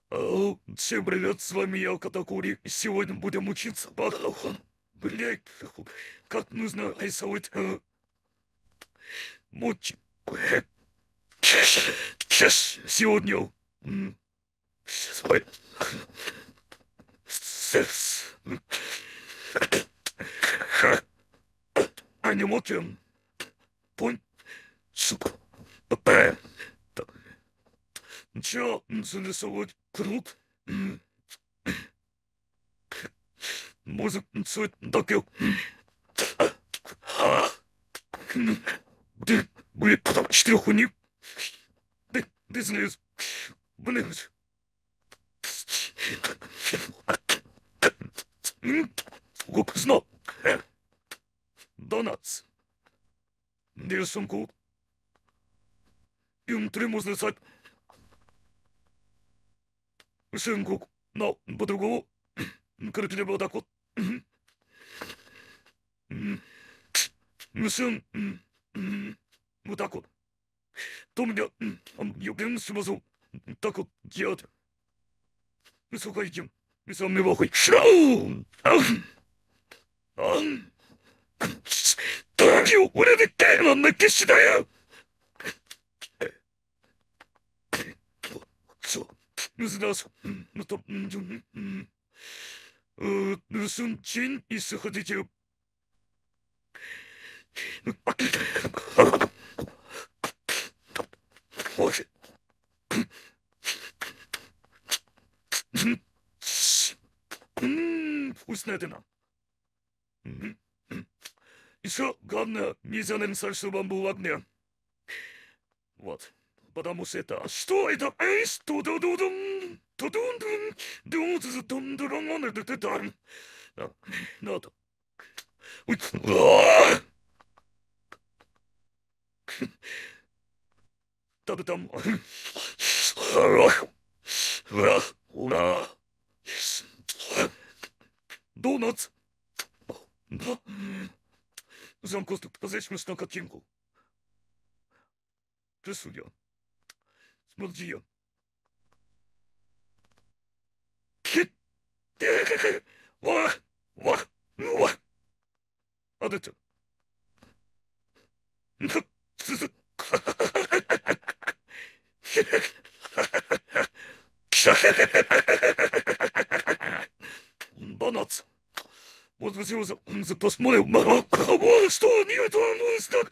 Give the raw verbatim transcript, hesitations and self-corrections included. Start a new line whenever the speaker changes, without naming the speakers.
Ау, всем привет, с вами я, Катакури. Сегодня будем учиться Бадахан. Блять, как нужно рисовать э, мочи. Сейчас, сегодня... м, Сейчас, ой. Секс. Анимокен. Понь. Сука. Пэ. Чё, зарисовать круг? М, Музык, цвет, докел. Ты, блин, четырех у них. Ты, ты знаешь, блин. Гуксно. Донатс. Десунку. Им три можно сказать. Сынгук. Но по-другому. Короче, было так вот. Сын. Вот так вот. То меня юбин смазу. Так вот делать. Слухайте. Сам не вахуй. Шау! Так,俺で手の抜け次第やそう。무슨 나서 또 좀 어, 무슨 진 있어 어디지? 뭐지? 음, вкусная дына. Еще главное, нельзя нарисовать, чтобы он был в огне. Вот. Потому что это... Что это? Эй, что ду ду дум тудун дун дун дун дун дун дун дун дун. Да, надо. Ой, а! Там там. Ура! Донат. Да. Замку позречь на картинку. Ты судья. Смотри. Ва! Ва! Ва! А это? Банац. Вот посмотрим, посмотрим, что нет, что